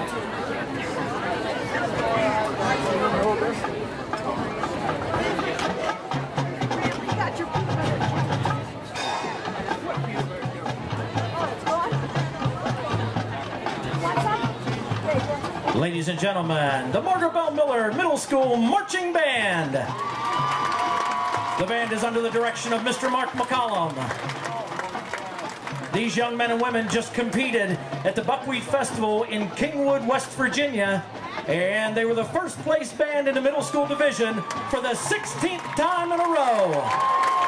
Ladies and gentlemen, the Margaret Bell Miller Middle School Marching Band. The band is under the direction of Mr. Mark McCollum. These young men and women just competed at the Buckwheat Festival in Kingwood, West Virginia, and they were the first place band in the middle school division for the 16th time in a row.